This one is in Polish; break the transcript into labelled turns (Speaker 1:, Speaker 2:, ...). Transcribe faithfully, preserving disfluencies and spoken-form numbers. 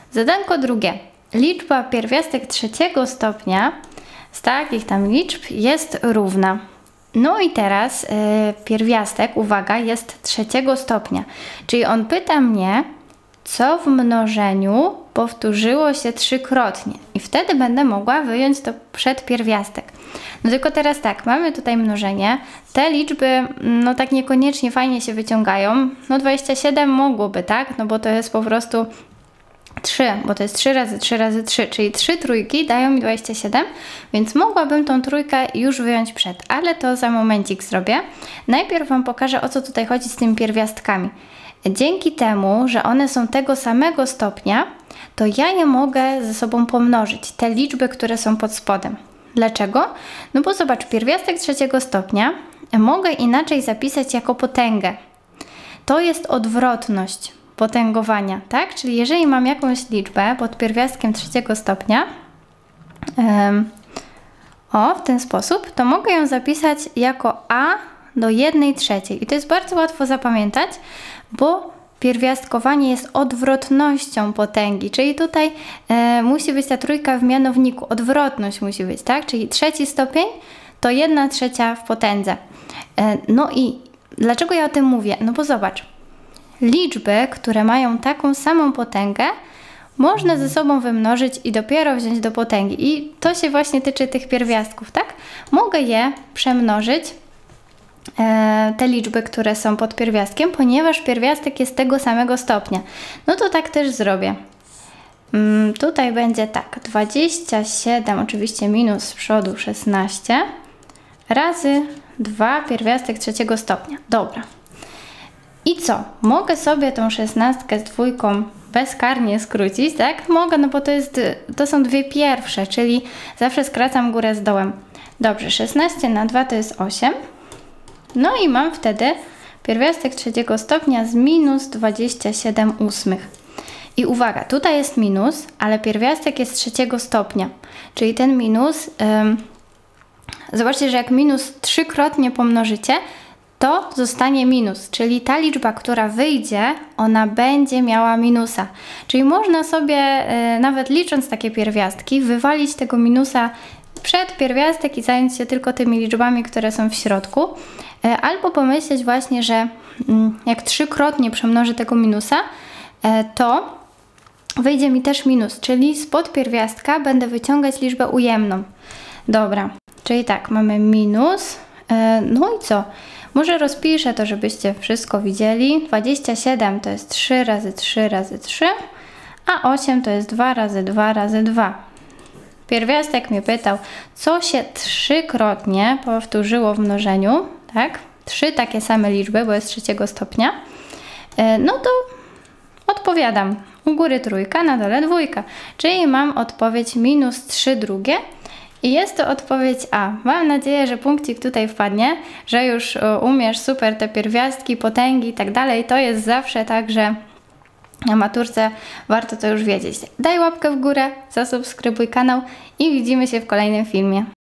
Speaker 1: Zadanko drugie. Liczba pierwiastek trzeciego stopnia z takich tam liczb jest równa. No i teraz yy, pierwiastek, uwaga, jest trzeciego stopnia. Czyli on pyta mnie, co w mnożeniu powtórzyło się trzykrotnie. I wtedy będę mogła wyjąć to przed pierwiastek. No tylko teraz tak, mamy tutaj mnożenie. Te liczby, no tak niekoniecznie fajnie się wyciągają. No dwadzieścia siedem mogłoby, tak? No bo to jest po prostu trzy, bo to jest trzy razy trzy razy trzy, czyli trzy trójki dają mi dwadzieścia siedem, więc mogłabym tą trójkę już wyjąć przed, ale to za momencik zrobię. Najpierw Wam pokażę, o co tutaj chodzi z tymi pierwiastkami. Dzięki temu, że one są tego samego stopnia, to ja je mogę ze sobą pomnożyć, te liczby, które są pod spodem. Dlaczego? No bo zobacz, pierwiastek trzeciego stopnia mogę inaczej zapisać jako potęgę. To jest odwrotność potęgowania, tak? Czyli jeżeli mam jakąś liczbę pod pierwiastkiem trzeciego stopnia, um, o, w ten sposób, to mogę ją zapisać jako a do jednej trzeciej. I to jest bardzo łatwo zapamiętać, bo pierwiastkowanie jest odwrotnością potęgi, czyli tutaj e, musi być ta trójka w mianowniku, odwrotność musi być, tak? Czyli trzeci stopień to jedna trzecia w potędze. E, no i dlaczego ja o tym mówię? No bo zobacz, liczby, które mają taką samą potęgę, można ze sobą wymnożyć i dopiero wziąć do potęgi. I to się właśnie tyczy tych pierwiastków, tak? Mogę je przemnożyć, e, te liczby, które są pod pierwiastkiem, ponieważ pierwiastek jest tego samego stopnia. No to tak też zrobię. Mm, tutaj będzie tak, dwadzieścia siedem, oczywiście minus z przodu szesnaście, razy dwa pierwiastek trzeciego stopnia. Dobra. I co? Mogę sobie tą szesnastkę z dwójką bezkarnie skrócić, tak? Mogę, no bo to, jest, to są dwie pierwsze, czyli zawsze skracam górę z dołem. Dobrze, szesnaście na dwa to jest osiem. No i mam wtedy pierwiastek trzeciego stopnia z minus dwadzieścia siedem ósmych. I uwaga, tutaj jest minus, ale pierwiastek jest trzeciego stopnia, czyli ten minus, ym, zobaczcie, że jak minus trzykrotnie pomnożycie, to zostanie minus, czyli ta liczba, która wyjdzie, ona będzie miała minusa. Czyli można sobie, e, nawet licząc takie pierwiastki, wywalić tego minusa przed pierwiastek i zająć się tylko tymi liczbami, które są w środku. E, albo pomyśleć właśnie, że mm, jak trzykrotnie przemnożę tego minusa, e, to wyjdzie mi też minus, czyli spod pierwiastka będę wyciągać liczbę ujemną. Dobra, czyli tak, mamy minus, e, no i co? Może rozpiszę to, żebyście wszystko widzieli. dwadzieścia siedem to jest trzy razy trzy razy trzy, a osiem to jest dwa razy dwa razy dwa. Pierwiastek mnie pytał, co się trzykrotnie powtórzyło w mnożeniu, tak? Trzy takie same liczby, bo jest trzeciego stopnia. No to odpowiadam. U góry trójka, na dole dwójka. Czyli mam odpowiedź minus trzy drugie. I jest to odpowiedź A. Mam nadzieję, że punkcik tutaj wpadnie, że już umiesz super te pierwiastki, potęgi i tak dalej. To jest zawsze tak, że na maturce warto to już wiedzieć. Daj łapkę w górę, zasubskrybuj kanał i widzimy się w kolejnym filmie.